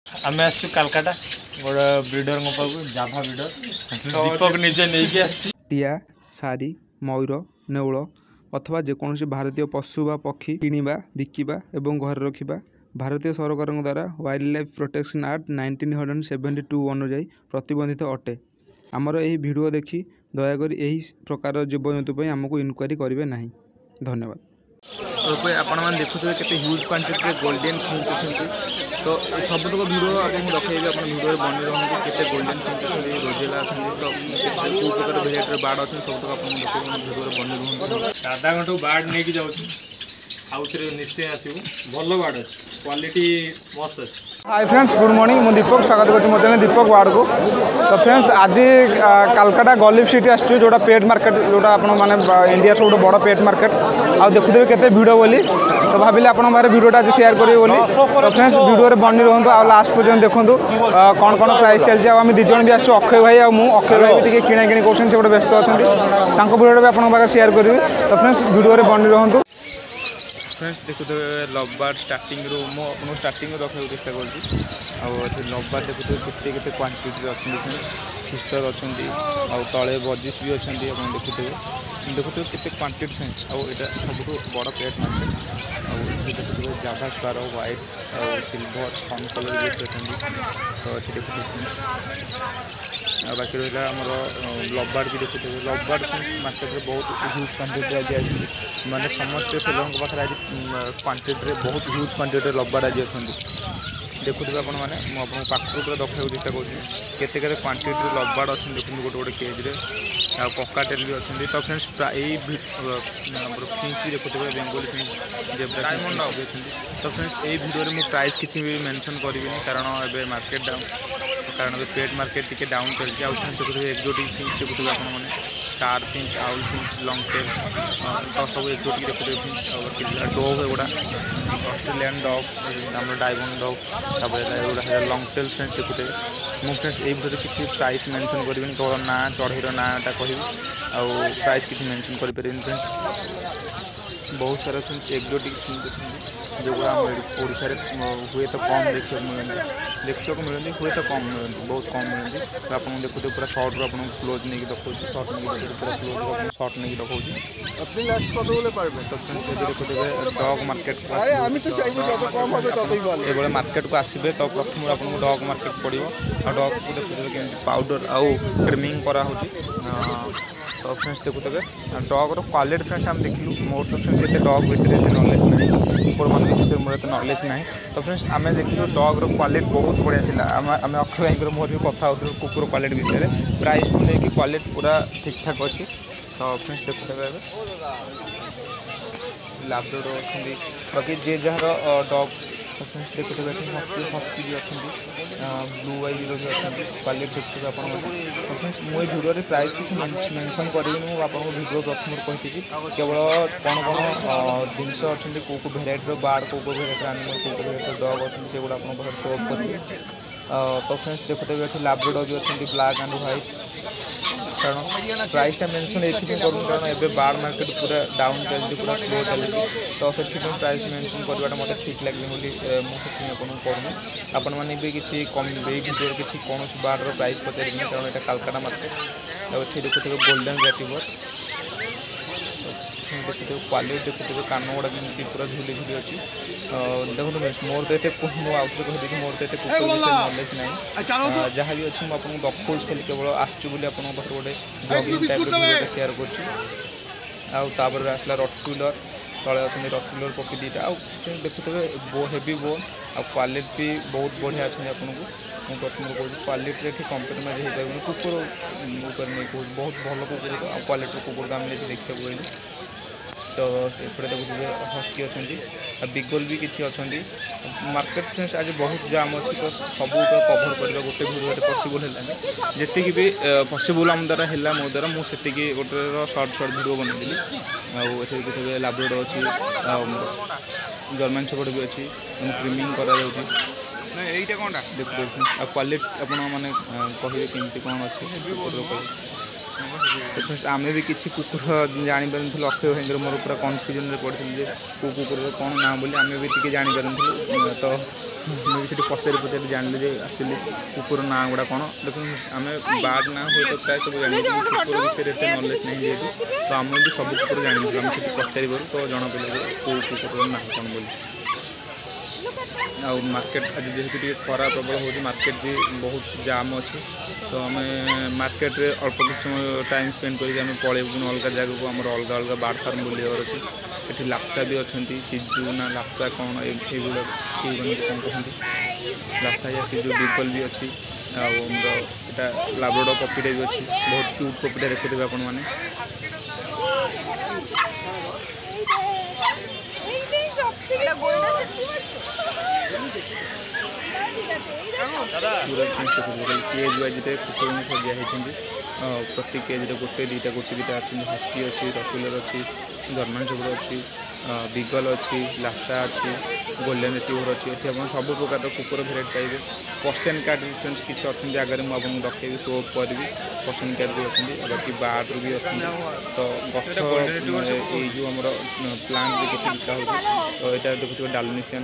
आम आसु कालकाटा गोटे ब्रिडर पाक जाभा ब्रिडर दीपक निजे नहीं टिया सारी मयूर नेउल अथवा जेकोसी भारतीय पशु बा पक्षी किणवा बिकिबा एवं घर रखिबा भारतीय सरकार द्वारा वाइल्ड लाइफ प्रोटेक्शन एक्ट 1972 अनुजाई प्रतिबंधित अटे। आमर यही वीडियो देखि दयाकोरी यही प्रकार जीवजंतु आमको इनक्वारी करेंगे ना। धन्यवाद। आपण मैंने देखुए के ह्यूज क्वांटिटी गोल्डेन फिंच अच्छे तो सबुतक वीडियो आपको देखिए आप वीडियो बनी रही के गोल्डेन फिंच अच्छे रोजेला अच्छे तो कौ प्रकार भेराइटर बार्ड अच्छे सबुतक आप देखिए वीडियो बनी रही दादा घंटू बार्ड नहीं जाऊँ आउे निश्चय आसू भल बार्ड अच्छे क्वालिटी मस्त अच्छे। हाय फ्रेंड्स गुड मॉर्निंग मुझे दीपक स्वागत करती मो चैनल दीपक वार्ड को। तो फ्रेंड्स आज कालकाटा गलिफ सिटी आसू जोटा पेट मार्केट जोटा आप इंडिया सब बड़ पेट मार्केट आ देखुए केते भिड़ बोली तो भाविले आपण बारे वीडियोटा आज शेयर करेंगे बोली। तो फ्रेंड्स वीडियो बनी रुहतु आ लास्ट पर्यटन देखूँ कौन कौन प्राइस चलती आम दिज भी आसू अक्षय भाई आ अक्षय भाई भी किଣା किणी कर व्यस्त अच्छा वीडियो भी आप शेयर करी। तो फ्रेंड्स वीडियो बनी रुहतु। फ्रेंड्स देखुए लवबार्ड स्टार्टिंग रू मुझे स्टार्टिंग रखा चेष्टा कर लवबार्ड देखुए केते क्वांटिटी अच्छे फिशर अच्छा तले बजिस भी अच्छा देखुए देखुए केते क्वांटिटी फ्रेंड्स आटा सब बड़ पेट मार्केट देखुए जाभा स्पारो व्हाइट और सिल्वर फन कलर भी अच्छा तो ये देखुए बाकी रहा आमर लवबार्ड भी देखुए लवबार्ड मार्केट में बहुत ह्यूज क्वांटिटी आज माने समस्त सेलर पाखे आज क्वांटिटी बहुत ह्यूज क्वांटिटी लवबार्ड आज अच्छा देखुए आप मुझे पाखर पूरा देखा चेष्टा करते क्वांटिटी लवबार्ड अच्छा देखते गोटे गोटे केज्रे ककाटेल भी अच्छा। तो फ्रेंड्स यही फिंच भी देखुए बेंगोली फिंच जेब्रा डायमंड भी अच्छा। तो फ्रेंड्स यही वीडियो मुझे प्राइस किसी भी मेंशन करी कारण एवं मार्केट डाउन कारण पेट मार्केट टी डाउन चलती देखुए एक्जोटिक फिंच देखुए आप star finch owl finch long tail तो सब एक्जोटिक देखुए फिंच डॉग एगुड़ा ऑस्ट्रेलियन डॉग आम डायमंड डॉग एगुड़ा लंग टेल फ्रेंड्स देखुए मुझे फ्रेंड्स ये वीडियो किसी प्राइस मेंशन करी केवल ना चढ़ईर नाटा कह प्राइस किसी मेंशन कर बहुत सारा फ्रेंड्स एक्जोटिक फिंच अच्छे जोगुड़ा ओडिशा हुए तो कम देखा मिलती हुए तो कम मिलती बहुत कम मिलती। तो आप देखते पूरा सर्ट रू आप क्लोज नहीं देखा सर्ट नहीं पूरा क्लोज सर्ट नहीं देखा तो फ्रेंड्स देखुए डग मार्केट ये मार्केट को आसबे तो प्रथम आपको डग मार्केट पड़ो और डग को देखुए कि पाउडर आउ ट्रिमिंग करा तो फ्रेंड्स देखुए डगर क्वालिटी फ्रेंड्स आम देखिलु मोर तो फ्रेंड्स ये डग विषय नॉलेज ना कुकुर मान मोर तो नॉलेज ना। तो फ्रेंड्स आम देखिलु डगर क्वालिटी बहुत बढ़िया आम अक्षय भाई मोर भी कथा हो कुकुर क्वालिटी विषय प्राइस को लेकिन क्वालिटी पूरा ठीक ठाक अच्छी। तो फ्रेंड्स देखुए लाब्राडोर अच्छा बाकी जे जार डग तो फ्रेंड्स देखुए हस्की भी अच्छा ब्लू वाइज भी अच्छा क्वालिटी देखते आप। तो फ्रेंड्स मुझे वीडियो प्राइस किसी मेंशन करी आपको वीडियो प्रथम कही केवल कौन कौन जिनस अच्छा कौ कौ भेराइटर बार्ड कौ कौ भेराइटर आनिमल कौ कौ भेराइटर डग अच्छे से गुड़ा आप शो अफ करेंगे। तो फ्रेंड्स देखते अच्छे लाब्राडोर भी अच्छा ब्लैक एंड व्हाइट कारण प्राइसटा मेंशन ये करूँ कारण एवं बार्ड मार्केट पूरा डाउन चलती पूरा स्लो चलती तो से प्राइस मेंशन करवाटा मत ठीक लगे बोली मुझे आपको करूँ आपण मैंने भी किसी कम वीडियो किसी कौन बार्डर प्राइस पचारे कारण यहाँ कालकाटा मार्केट और ये देखुए गोल्डन रेटिवर देखुए क्वालिटी देखुए कान गुड़ा कमी पूरा झुली झुली अच्छी देखो मोर तो ये मुझे कहीदी मोर तो ये कुकुर विषय नॉलेज ना जहाँ भी अच्छे मुझे देखा खाली केवल आसचु गोटे जगिंग टाइप शेयर कर आसला रटकुलर तले अच्छे रटकुलर पक्षी दुटा आ देखुए हेवी बोन आ क्वालिटी भी बहुत बढ़िया अच्छे आपको मुझे प्रथम कहूँ क्वालिटी कंप्रोमाइज हो पारे कुकुर ऊपर नहीं कहूँ बहुत भल कुकुर आ क्वालिटी कुकुर आम देखा बोली। तो एपटे देखुए हस्की अच्छा बिगल भी किसी अच्छा मार्केट फ्रेंड्स आज बहुत जाम अच्छी तो सब कभर करवा गोटे वीडियो पसिबल है जी भी पसिबल आम द्वारा है मो द्वारा मुझे गोटे सर्ट वीडियो बनईली देखिए लाब्राडोर अच्छी जर्मन शेफर्ड भी अच्छी ट्रिमिंग करा देखिए क्वालिटी आप मैंने कहे केमती कौन अच्छे आम भी किसी कुकुर जापर अक्षय भाई मोर पूरा कन्फ्यूजन पड़ी कौ कुकुर कौन ना बोली आम भी टी जापर तो मुझे पचारि पचारि जानली एक्चुअली कुकुर ना गुड़ा कौन देखो आम बार्ड ना हुए तो प्राय सब जान कुकुर विषय एत नॉलेज नहीं जेहतु तो आम भी सब कुकुर जानी आम से पचारि तो जना पड़ा कौ कुकुर ना कौन बोली आउ मार्केट आज जेहेतु टी खरा प्रबल हो मार्केट भी बहुत जाम अच्छी तो आम मार्केट रे अल्प किसी समय टाइम स्पेंड करके पलैबू अलग जगह को आम अलग अलग बार्ड फार्म बुलार अच्छे ये लाक्सा भी अच्छा सिजु ना लाक्सा कौन ये कौन कहते लाक्सा या सिजु डिपल भी अच्छी आमर लाब्राडोर कपिटे भी अच्छी बहुत क्यूट कपिटा देखुवे आपण मैंने केज वाइज कुकुर सजाई प्रति केज गोटे दुटा अच्छी हस्की अच्छी रसुलर अच्छी जर्मान शेफर्ड अच्छी बीगल अच्छी लासा अच्छी गोल्डन रिट्रीवर अच्छी ये सब प्रकार कुकुर भेराइटी पाइबे पर्सन कार्ड डिफरेंस किसी अच्छी जगह मुझे रखेबी शो करी पर्सन कार्ड भी अच्छी बाकी बार्ड भी अच्छी तो गच ये जो आम प्लांट भी किसी बिका हो तो यहाँ देखुए डालमेशियन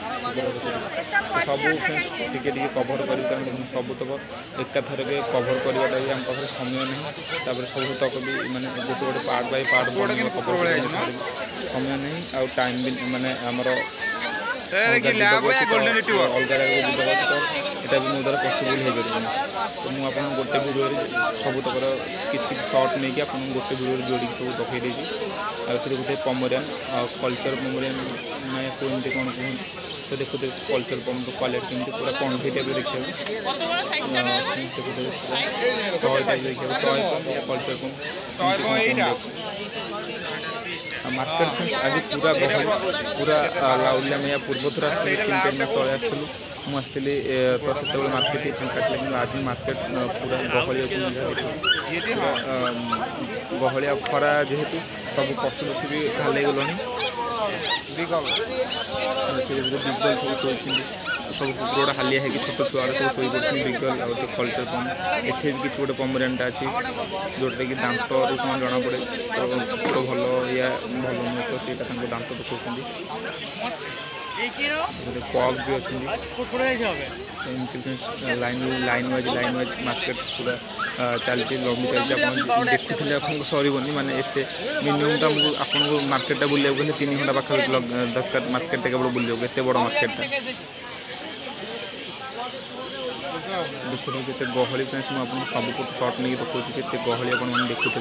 सब टे कभर कर सब तक एकाथर कभर करवाटा भी आम पाखे समय नहीं सब तक भी मानते गोटे गोटे पार्ट बाय पार्ट कभर समय नहीं आउ टाइम भी मानने आमर अलग जगह तो भी मो द्वारा पसिबल हो पार तो मुझे गोटे भिडियो सब तक किसी सर्ट नहीं आप गोटे भिडियो जोड़ी सब देखई देती गोटे पमरियन कल्चर पमरियन मैं कौन कौन कहते तो देखते कल्चर पम क्वालिटी केमती पूरा कंठी टाइप देखा टय टाइप देखा टय पम या कल्चर पम मार्केट आज पूरा गहली पूरा लाउली आम या पूर्व थर आस 3-4 मास तले आसलु मुझे तो से मार्केट फाँका थी आज मार्केट पूरा गहली अच्छी गहलिया खरा जेहेतु सब पशु पक्षी भी हाल गलनी बिगल सब शोची सब कुकुर गुड़ा हालिया है छोट छुआ सब शोई पड़े बिगल आउ कल्चर पम एठे भी किसी गोटे पमरियनटा अच्छी जोटा कि दांत कौन जना पड़े तो भल या भल नुह तो सीटा दांत देखते पग भी अच्छी लाइन वाइज मार्केट पूरा चलती लंबी चलती आप देखुले आपको सरबनी माने एत मिनिमम तो आपको मार्केटा बुले 3 घंटा पाखा दरकार मार्केट केवल बुले एत बड़ मार्केटा देखुए केते गहली फ्रेंड्स मुझे सब कुछ सर्ट नहीं देखा केते गहली आप देखुए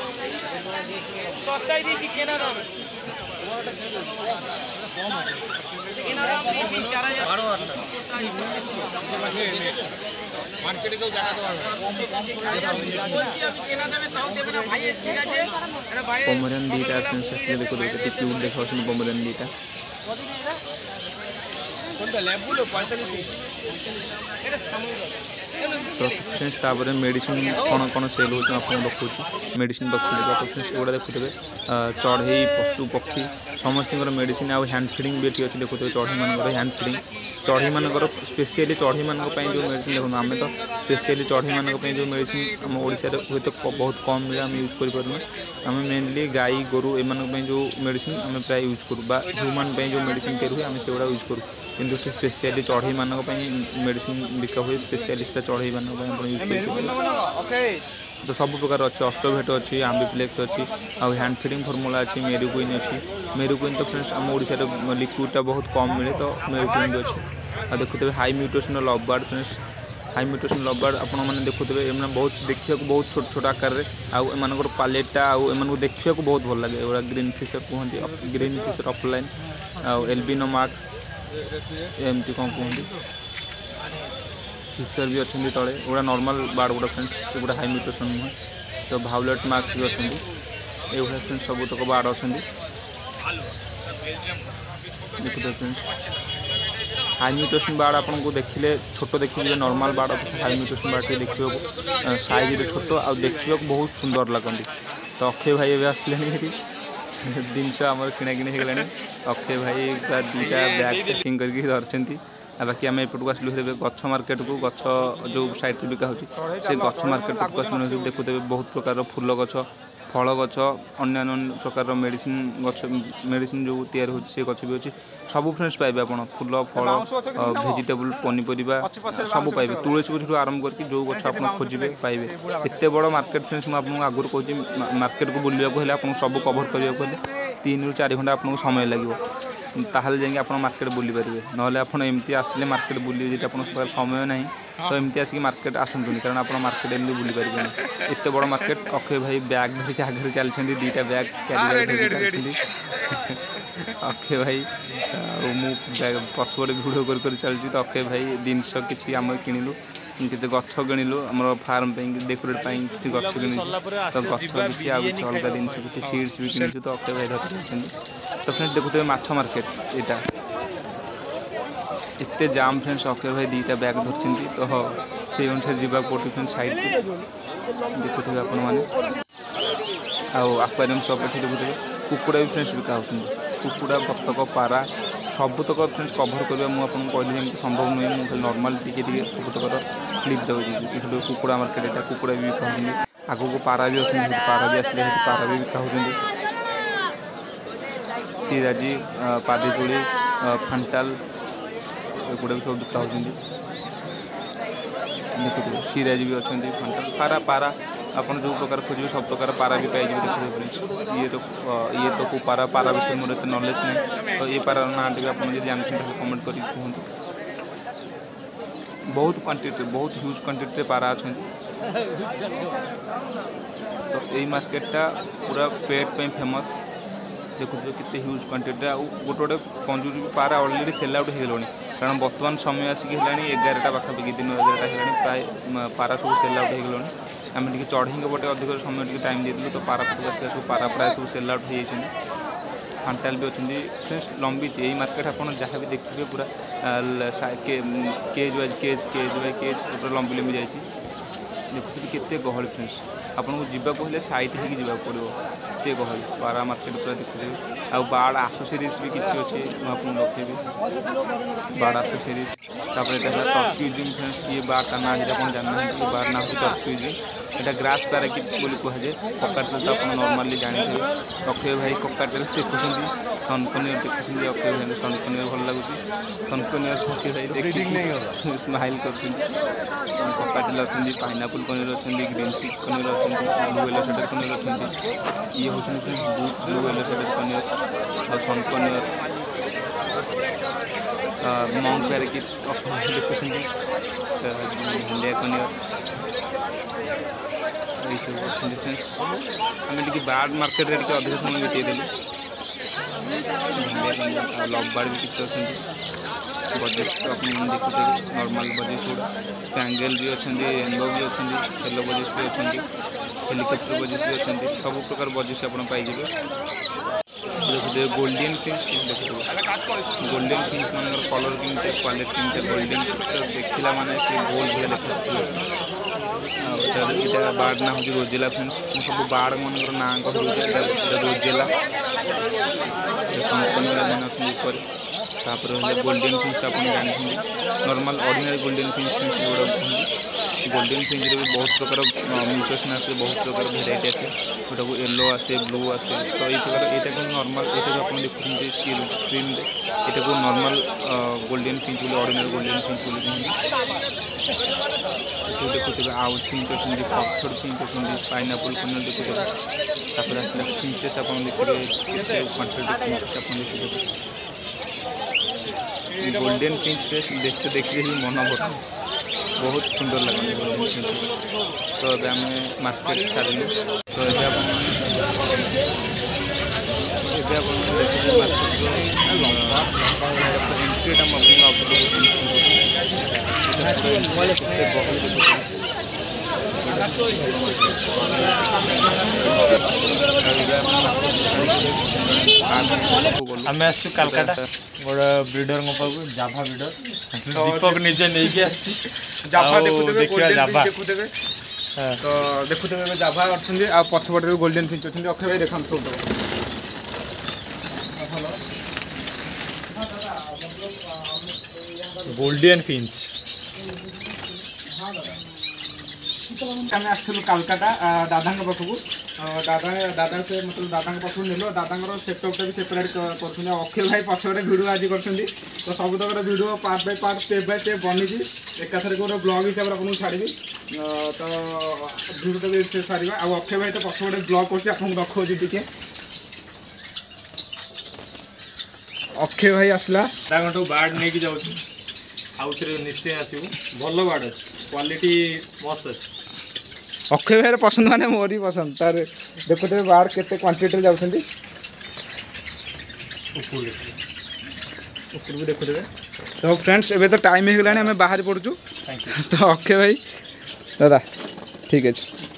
पमरियन दीटा फ्रेंड्स देखो क्यूट देखा पमरियन दीटा फ्रेंड्स तापर मेडिसिन कौन कौन सेल हो देखुँ मेडिसिन रखी फ्रेंड्स एगुड़ा देखुए चढ़ई पशु पक्षी समस्त मेडिसिन आउ हैंड फीडिंग भी अच्छी देखुए चढ़ई मान हैंड फीडिंग चढ़ई मानकर स्पेशली चढ़ई मान जो मेडिसिन देखो आम तो स्पेशली चढ़ई मान जो मेडिसिन आम ओडिशा हूँ तो बहुत कम मिले आम यूज कर आम मेनली गाई गोरु एम जो मेडिसिन आम प्राय यूज करूँ ह्यूमान जो मेडिसिन के हुए आम से यूज करूँ किंतु से स्पेशली चढ़ई मान मेडिसिन बिका हुए स्पेशलिस्ट चढ़ई मान यूज कर तो सब प्रकार अच्छे ऑस्टोवेट अच्छी आम्बिप्लेक्स अच्छी आउ हैंड फीडिंग फॉर्मूला अच्छी मेरुक्विन अच्छी मेरुक्विन तो फ्रेंड्स आम ओडिशा लिक्विडटा बहुत कम मिले तो मेरुक्विन भी अच्छी आ देखुए high mutation love bird friends high mutation love bird आपण मैंने देखुए एम बहुत देखा बहुत छोट छोट आकार में आउ एम पालेटा आउ देखा बहुत भल लगे एगुड़ा ग्रीन फिशर कहते ग्रीन फिशर ऑफलाइन आउ एल्बिनो मार्क्स एमती कौन कहते फिशर भी अच्छे तले गुड़ा नॉर्मल बार्ड गुड़ा फ्रेंड्स गुड़ा हाई म्यूटेशन नुहे तो भाउलेट मार्क्स भी अच्छे ये फ्रेंड्स सब तक बार्ड अच्छे देखते फ्रेंड्स हाई म्यूटेशन बार्ड आपको देखिले छोट देखिए normal bird high mutation bird देखा साइज छोट आ देखा बहुत सुंदर लगती तो अक्षय भाई एवं आसले जिनस आम किणाकिणी हो गला अक्षय भाई पूरा 2टा बैग पैकिंग करके धरती बाकी आम एपटू आसलु गछ मार्केट को गछ जो साइड बिका होची से गछ मार्केट को आसलु देखुते बहुत प्रकार फूल गछ फल गछ अन्य प्रकार मेडिसिन गछ मेडिसिन जो तैयार होची से गछ भी अच्छी सब फ्रेंड्स पाइबे आप फूल फल भेजिटेबल पनीपरिया सब पाइबे तुलसी गछ आरंभ करके जो गछ आप खोजे पाइबे एत बड़ मार्केट फ्रेंड्स मुझे आगुरी कहूँ मार्केट को बुलाक हेल्ले आप सब कभर करने को 3 ରୁ 4 घंटा आपको समय लगे ताहले जाइए आप मार्केट बुली पारे ना आप एमती आसिले मार्केट बुले जी आप समय ना तो एमती आसिक मार्केट आसतुनि कारण आप मार्केट एमती बुली पारे एत बड़ मार्केट अक्षय भाई बैग धरिक आगे चलते 2टा बैग कैरी चलती अक्षय भाई मुझे पछपटे भिड़ कर चलती तो अक्षय भाई जिनस किसी आम किणिलु किसी गछ किणिलु आम फार्म डेकोरेट किसी गछ किणु तो गछ किसी अलग जिनस किसी सीड्स भी किणु तो अक्षय भाई धरते तो फ्रेंड्स देखुते माछ मार्केट यहाँ एत जाम फ्रेंड्स अक्षय भाई 2टा बैग धरती तो से अनुसार जावा पड़े फ्रेंड्स साइड देखुते आपण मैंने आक्वारियम शॉप ये देखुते कुकुड़ा भी फ्रेंड्स बिका होती कुकुड़ा बतक पारा सबुतक फ्रेंड्स कभर करवा मुझे कहली जमी संभव नुहे मुझे नॉर्मल टी सबुतक क्लिप देती कुकुड़ा मार्केट यहाँ कुकुड़ा भी बिका होती आगू को पारा भी अच्छे पारा भी आसले पारा भी बिका होती सिराजी पादीचूड़ी फांटाल एगुड़ा भी सब बिका होती देखुए सिराजी भी अच्छा फांटाल पारा पारा आपन जो प्रकार खोजे सब प्रकार पारा भी पाई देखते फ्रेंड्स ये तो को पारा पारा विषय मोर एत नॉलेज नहीं तो ये पारा ना भी आप जानते कमेंट कर कहूँ बहुत क्वांटिटी बहुत ह्यूज क्वांटिटी पारा अच्छा तो यही मार्केटा पूरा पेट पे फेमस देखुए कितने ह्यूज क्वांटिटी गोटे गोटे कंजूरी पारा अलरेडी सेल आउट हो कारण बर्तमान समय आसिक 11टा पाखापाखि दिन 11टा है प्राय पारा सब सेल आउट हो आम टे चढ़ी बटे अधिक समय टे टाइम देते तो पारा पचास सब पारा प्राय सब सेल आउट हो फांटाल भी अच्छी फ्रेंड्स लंबी यही मार्केट आप जहाँ भी देखिए पूरा cage wise cage by cage पूरा लंबी लंबी जाइए देखुते केते गहली फ्रेंड्स आपको जावाक हेल्ले साइड होगी जावाक पड़ो एत गहली पारा मार्केट पूरा देखते आ बार्ड आसोसीरीज भी किसी अच्छे मुझे देखी बार्ड आसोसीरीज टर्क्यूजिम फ्रेंड्स ये बार्ड का ना जो जानना ये बार्ड ना हो टर्क्यूजिम यहाँ ग्रास पैराकिट बोली कहुए ककाटेल तो आप नॉर्मली जानते अक्षय भाई ककाटेल देखुं सनकनियर देखुं अक्षय भाई सनकनियर भल लगुच सनकनियर अक्षय भाई देखिए स्माइल कर ककाटेल अच्छी पाइनापल कनियर अच्छी ग्रीन चिक कनियर अच्छी ब्लू येलो शेडेड कनियर अच्छी ये हूँ ब्लू येलो शेडेड कनियर और सनकनियर मंग पैराकिट देखुं हिंडिया कनियर फ्रेंड्स आम टी बार्ड मार्केट रे अधिक समय बीतेदेलु लव बार्ड भी किसी अच्छे बजेट आप देखुते नॉर्मल बजेट पैंगेल भी अच्छे रेनबो भी अच्छे येलो बजेट भी अच्छे हेलिकप्टर बजेट भी अच्छे सब प्रकार बजेट आप पाइबे देखते गोल्डन फिंच देखते गोल्डन फिंच मान कलर किमते क्वालिटी गोल्डन देखला माने से गोल भले देखा बार्ड ना हूँ रोजेला फ्रेंड्स सब बार्ड मन ना कहूँ रोजेला गोल्डन फिंच आप जानते नॉर्मल ऑर्डिनरी गोल्डन फिंच गुड़ा गोल्डन फिंच भी बहुत प्रकार म्यूटेशन आसे बहुत प्रकार भेराइटी आसे गोटा को येलो आसे ब्लू आसे तो ये प्रकार यहाँ को नॉर्मल यहाँ आप देखते स्क्रीन यहाँ को नॉर्मल गोल्डन फिंच बोले ऑर्डिनरी गोल्डन फिंच बोले देखुते आउ फिंच अच्छी पत्थर फिंच अच्छी पाइनापल कनियर देखुते फिंचेस आप देखिए गोल्डन फिंच देखते देखते ही मन भर बहुत सुंदर लगे तो ये आम मार्केट छाड़ू तो ये आम आस कालकाटा गोटे ब्रिडर पाक जाभा ब्रिडर दीपक निजे नहीं जाभा देखिए जाभा तो देखुते जाभा अच्छे आ पछपटे गोल्डन फिंच अच्छे अक्षय भाई देखा सब गोल्डन फिंच आम आसलु कालकाटा दादा पाखक दादा से मतलब दादा पाखक नेलु दादा सेटअपटा भी सेपरेट कर अखिल भाई पछे भिडियो आज कर तो सब तक video part by part step by step बनी एकाथर गोटे ब्लॉग हिसाब से आपको छाड़ी तो भिडियो भी से सारे अक्षय भाई तो पछे ब्लॉग कर देखा टी अक्षय भाई आसला दागंटू बार्ड नहीं जाऊँ आउे निश्चय आसबू भल बार्ड अच्छी क्वालिटी मस्त अच्छी अक्षय भाई पसंद माने मोर ही पसंद तार देखते बार्ड केते क्वांटिटी जाउछंती ऊपर भी देखुते तो फ्रेंड्स एबे तो टाइम हो गलानी हमें बाहर पड़चु तो अक्षय भाई दादा ठीक है।